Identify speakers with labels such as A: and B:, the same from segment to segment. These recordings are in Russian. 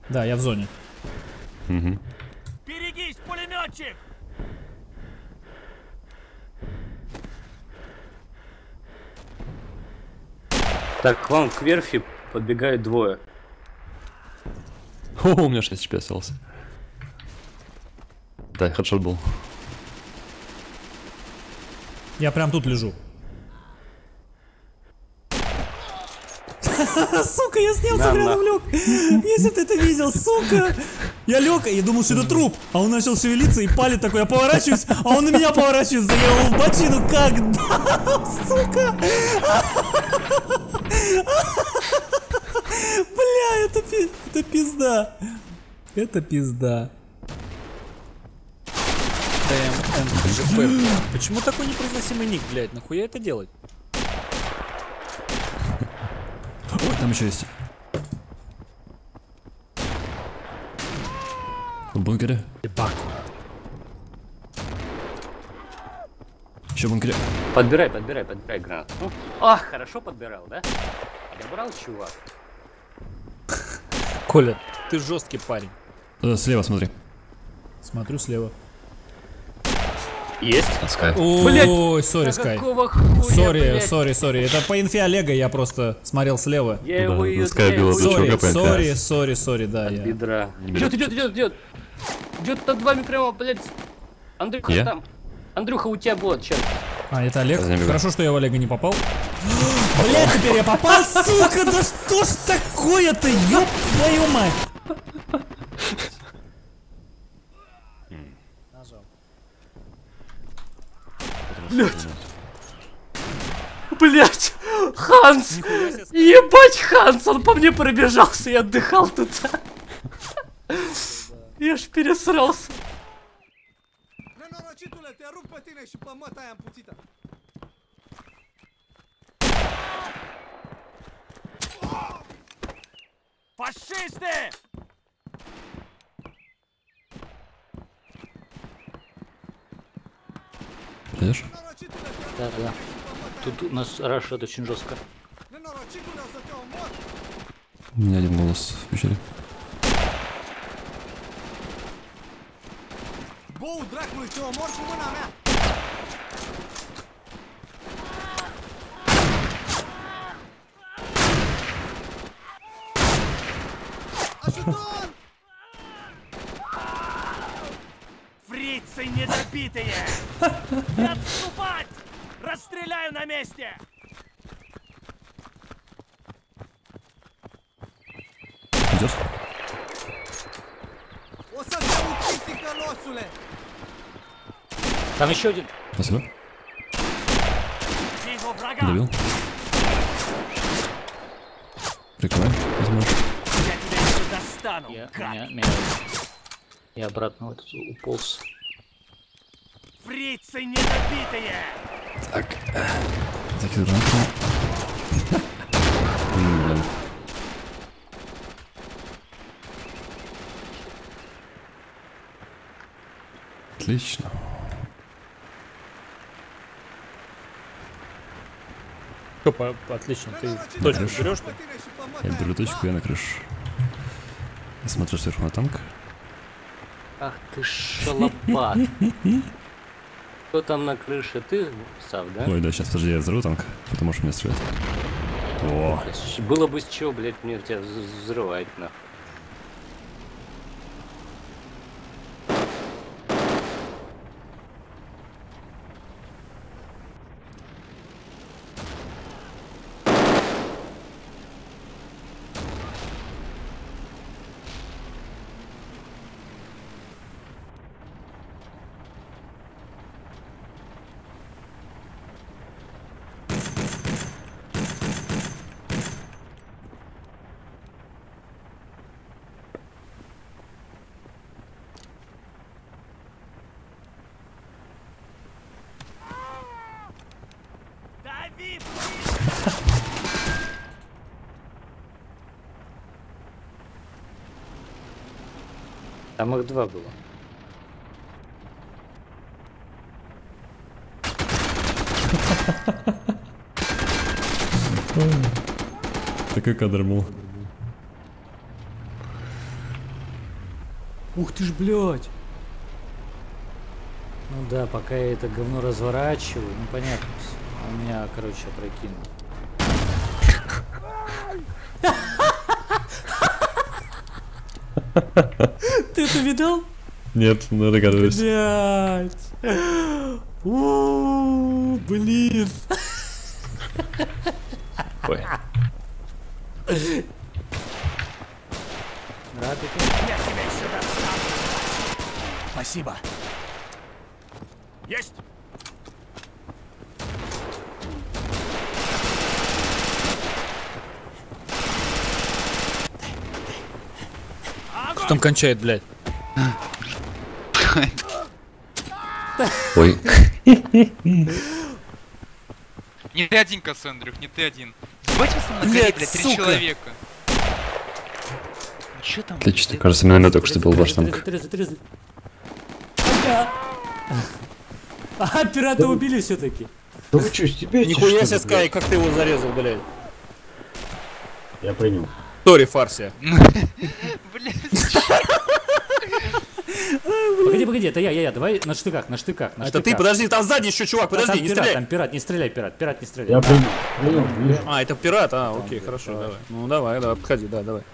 A: Да, я в зоне.
B: Угу.
C: Берегись, пулеметчик!
D: Так, к вам к верфи подбегают двое.
B: О, у меня 6 HP остался. Да, хедшот был.
A: Я прям тут лежу. Сука, я снялся рядом, лег. Если бы ты это видел, сука. Я лег и думал, что это труп. А он начал шевелиться и палит такой. Я поворачиваюсь, а он на меня поворачивается. Я его в бочину как дам, сука. Бля, это пизда. Это пизда.
C: ТМНГЖП. Почему такой непроизносимый ник, блядь? Нахуя это делать?
B: Ой, там еще есть. В бункере. Еще в бункере.
D: Подбирай гранату. Ну, ах, хорошо подбирал, да? Подобрал, чувак.
C: Коля, ты жесткий парень.
B: Слева смотри.
A: Смотрю слева.
D: Есть.
B: Скай.
A: Ой, сори, Скай.
D: Какого хуя,
A: Сори. Это по инфе Олега, я просто смотрел слева.
D: Я его и...
B: Скай била чувака по инфе.
A: Сори, да, я.
D: Бедра. Идет. Идет над вами прямо, блядь. Андрюха
B: Я?
D: там. Андрюха, у тебя бот, черт.
A: А, это Олег?
B: Возьми,
A: Хорошо, что я в Олега не попал. Блять, теперь я попал, сука, да что ж такое-то, ёб твою мать.
D: Блять, Ханс! Ебать, Ханс, он по мне пробежался и отдыхал тут. Я ж пересрался.
C: Фашисты!
B: Видишь?
D: Да. Тут у нас рашат очень жестко.
B: У меня один голос в пещере.
C: Boul dracului, te omor cu mâna mea! Ajutor! Фрицы недобитые! Не отступать! Расстреляю на месте!
B: Идешь?
D: Там еще один.
B: Спасибо.
C: Вижу врага!
B: Добил. Прикрывай, возможно.
C: Я тебя еще достану!
D: Я обратно вот уполз.
C: Фрицы недобитые!
B: Так. Закидывай гранату. Блин. Отлично.
C: Отлично, ты точно берешь, что?
B: Я беру точку, я на крышу. Я смотрю сверху на танк.
D: Ах ты шалопат. Кто там на крыше? Ты, Сав, да?
B: Ой, да, сейчас, подожди, я взорву танк. Ты можешь меня стрелять. О,
D: Было бы с чего, блядь, мне тебя взрывать, нахуй.
C: Дави!
D: Там их два было.
B: такой кадр был.
D: Ух ты ж, блядь. Ну да, пока я это говно разворачиваю, ну понятно всё. А у меня, короче, опрокинул. Ты это видал?
B: Нет, ну догадываюсь.
D: Блять. Блин.
B: Ой.
C: Спасибо. Есть. Кто там кончает, блядь?
B: Ой.
E: Не ты один, Кассандрюк, не ты один. Ебать вас там на горе, блядь, 3 человека. Ну чё там?
B: Отлично, кажется, миномет только что был ваш танк.
D: Отрезай. Ага, пирата убили все-таки.
F: Да вы чё, стебетесь?
C: Нихуя
F: что
C: себе,
F: ли,
C: Скай, как ты его зарезал, блядь.
F: блядь? Я принял.
C: Тори Фарсия.
E: Блядь.
D: Погоди, это я, давай на штыках.
C: Это ты, подожди, там сзади еще чувак, подожди, не стреляй.
D: Там пират, не стреляй, пират, не стреляй.
F: Я принял. Вижу.
C: А, это пират, окей, хорошо, давай. Ну давай, подходи, да, давай.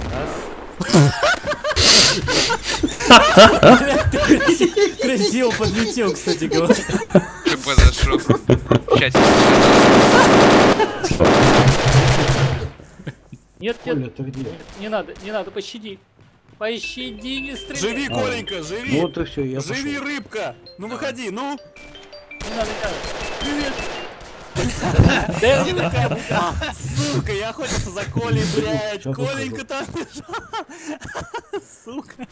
D: Красиво подлетел, кстати говоря.
E: Ты подошел. Чатик.
D: Нет,
F: Коля, ты где?
D: не надо, пощади. Пощади, не стреляй.
C: Живи, Коленька, живи.
F: Вот и все, я
C: Живи,
F: пошел.
C: рыбка. Ну выходи, ну.
D: Не надо.
C: Сука, я охотился за Колей, блядь.
F: Сейчас
C: Коленька там лежал. Сука.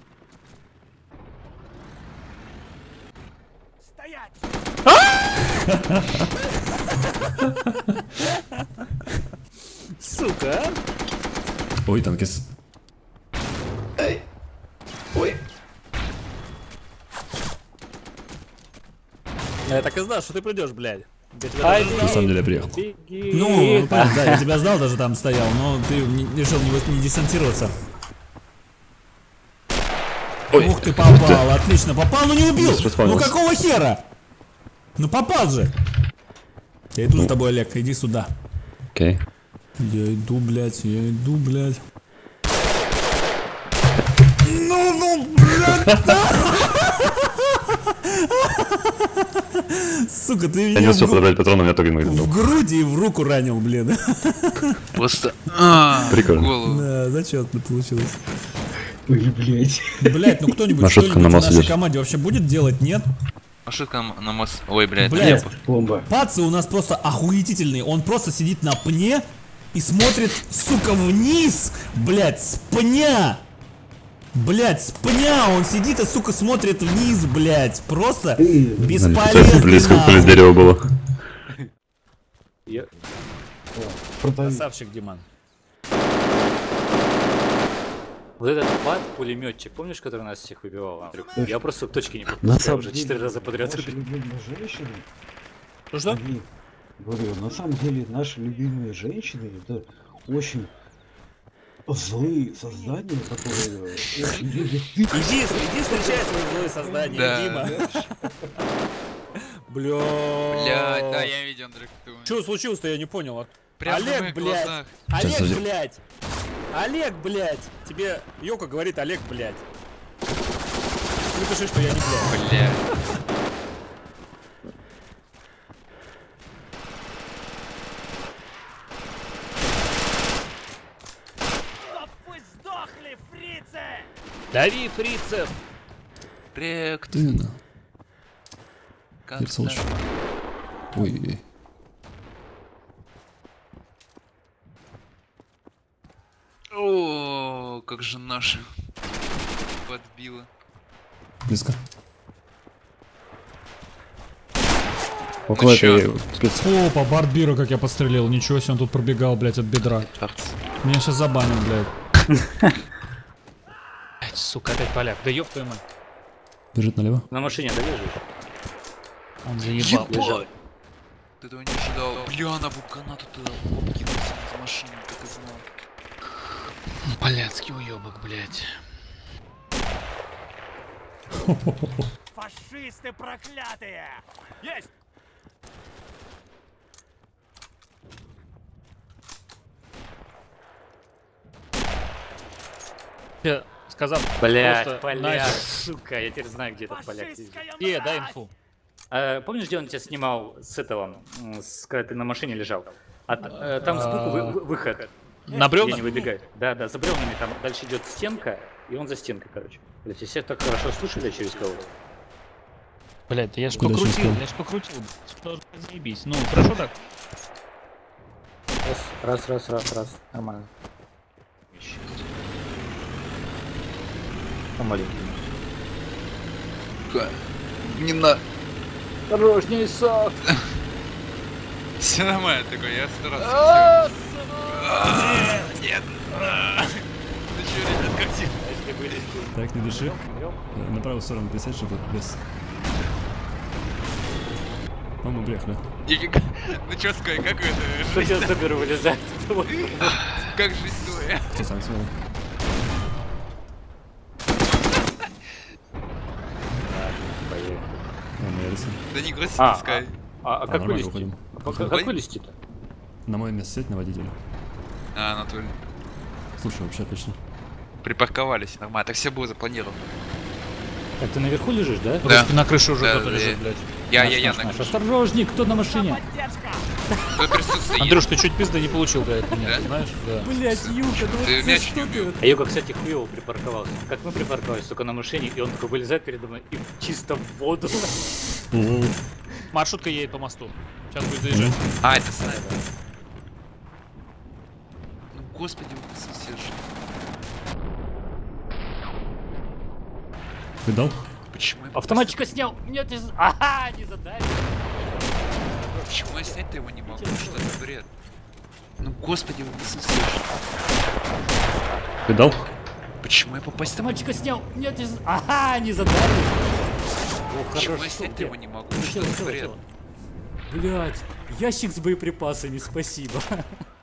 C: Сука, а?
B: Ой, танкист.
C: Я так и знал, что ты придешь, блядь. Я тебя
D: Ай,
C: даже
B: На
C: ждал.
B: самом деле я приехал.
A: Ну, понятно, да, я тебя ждал, даже там стоял, но ты решил не десантироваться. Ух ты, попал, отлично, попал, но не убил!
B: Быстро
A: Ну
B: спавнился.
A: какого хера? Ну попал же! Я иду за тобой, Олег, иди сюда.
B: Окей.
A: Я иду, блядь. Ну, блядь! Сука, ты
B: Я не
A: меня
B: успел подобрать патроны, у меня только
A: в груди и в руку ранил, блин.
E: Просто...
B: Прикольно.
E: Голову.
A: Да, зачетно получилось.
F: Ой, блядь.
A: Блять, ну кто-нибудь
B: Маршрутка
A: что-нибудь
B: на
A: в
B: масс
A: нашей
B: идет.
A: команде вообще будет делать, нет?
E: Маршрутка на мост... Ой, блядь,
A: Блядь.
E: это
F: Бомба.
A: Пацы у нас просто охуительный. Он просто сидит на пне и смотрит, сука, вниз. Блять, с пня. Блять, с пня он сидит и, сука, смотрит вниз, блять. Просто бесполезный.
B: Близко
A: нахуй.
B: поле дерева было.
F: Продаю.
C: Красавчик, Диман.
D: Вот этот бат, пулеметчик, помнишь, который нас всех выбивал? Андрюх?
F: Точно.
D: Я просто точки не
F: На
D: пропускаю
F: самом
D: уже
F: деле,
D: 4 раза подряд.
F: наши любимые женщины,
C: Что?
F: они, говорю, на самом деле наши любимые женщины это очень злые создания, которые очень любят пить.
C: Иди встречай свои злые создания,
E: Да.
C: Дима. Бля.
E: Блядь, да, я видел, Андрей, как ты умеешь.
C: Что случилось-то, я не понял.
E: Прямо на
C: Олег,
E: моих
C: блядь.
E: глазах.
C: Олег,
B: Сейчас,
C: блядь. Олег, блядь. Тебе Йока говорит Олег, блядь. Напиши, что я не блядь.
E: Блядь.
C: Дави, фрицев.
E: Рект.
B: Именно.
E: Как
B: Ирс лучше. Ой.
E: О, как же наша подбила.
B: Близко. Около
E: чё?
B: этой спец.
A: Опа, Бардбира, как я подстрелил. Ничего себе, он тут пробегал, блять, от бедра. Меня сейчас забанят, блядь.
C: Блядь, сука, опять поляк. Да ёб твою мать.
B: Бежит налево.
D: На машине долежишь?
C: Он заебал.
E: Ебать! Ты этого не ожидал. Бля, она вулканату туда обкинулся из машины, как и знал.
C: Поляцкий уёбок, блядь.
G: Фашисты проклятые! Есть!
C: Я сказал,
D: Блять,
C: просто
D: поляк,
C: найс.
D: сука, я теперь знаю, где этот поляк сидит.
C: Дай инфу.
D: Помнишь, где он тебя снимал с этого, когда ты на машине лежал? Там сбоку выход.
C: На
D: Где
C: бревнах?
D: не выбегает. Да, за бревнами там дальше идет стенка, и он за стенкой, короче. Блять, все так хорошо слышали через кого-то.
C: Блять, я ж
B: Куда
C: покрутил,
B: через
C: я ж покрутил. Что заебись. Ну, хорошо так?
D: Раз. Нормально. Маленький.
E: Не на...
D: Осторожней, Сак!
E: Все нормально такой, я старался. Нет! Ты чё, ребят, как тихо?
B: Так, не дыши. На правую сторону присядь, чтобы без... По-моему, брех, да?
E: Ну чё сказать, как это
D: Что
E: жизнь?
D: сейчас Добер вылезает?
E: Как жизнь твоя?
B: Что сам смотрел?
E: Да не грусти,
D: А,
E: пускай.
D: А как
B: нормально,
D: вылезти?
B: уходим.
D: Как вылезти-то?
B: На мое место сядь на водителя.
E: Анатолий.
B: Слушай, вообще отлично.
E: Припарковались, нормально, так все было запланировано.
D: Так ты наверху лежишь, да?
E: Да.
C: На крыше уже
E: Да,
C: кто-то
E: да,
C: лежит, блядь.
E: Я на
D: Наш, осторожник, кто на машине?
E: Твое присутствие
C: Андрюш, ты чуть пизды не получил до этого,
E: Да?
C: знаешь? Да.
D: Блять, Юка, ну
E: Ты мяч не убил.
D: А Юка, кстати, хуёво припарковался. Как мы припарковались, только на машине, и он такой вылезает передо мной и чисто в воду.
C: Маршрутка едет по мосту. Сейчас будет заезжать.
E: А, это снайпер. Ну, господи, вы присутствие же.
B: Видал?
E: Почему я...
D: Автоматчика снял! Нет, ага, не задали.
E: Почему я снять-то его не могу? Что это бред? Ну, господи, вы присутствие же.
B: Видал?
E: Почему я попасть там?
D: Автоматчика снял! Нет, ага, не задали. О,
E: Почему я
D: хорошо.
E: снять-то его не могу? Что
D: Тело,
E: это
D: тело,
E: бред?
D: тело. Блять, ящик с боеприпасами, спасибо.